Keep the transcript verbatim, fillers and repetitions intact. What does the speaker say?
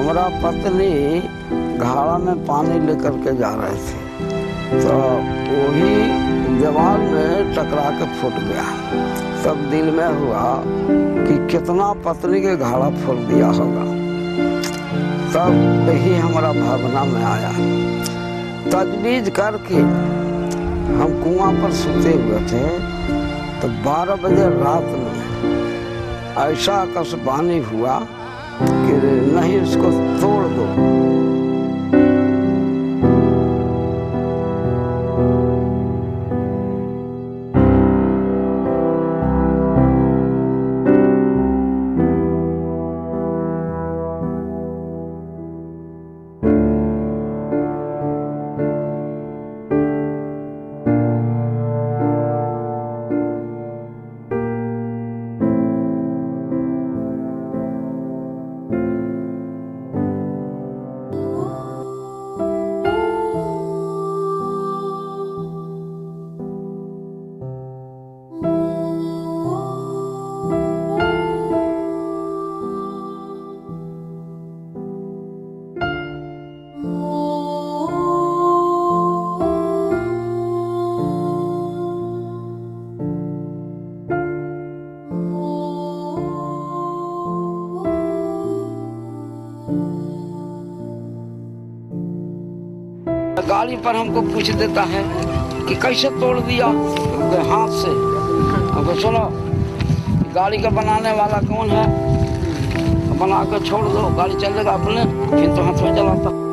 हमारा पत्नी घाड़ा में पानी लेकर के जा रहे थे, तो वही दीवार में टकरा के फूट गया। तब दिल में हुआ कि कितना पत्नी के घाड़ा फोड़ दिया होगा। तब यही हमारा भावना में आया। तजवीज करके हम कुआं पर सोते हुए थे, तो बारह बजे रात में ऐसा आकाशवाणी हुआ कि नहीं, उसको तोड़ दो। गाड़ी पर हमको पूछ देता है कि कैसे तोड़ दिया हाथ से। हमको सुनो, गाड़ी का बनाने वाला कौन है, बना कर छोड़ दो, गाड़ी चलेगा अपने, फिर तो हाथ में चलाता।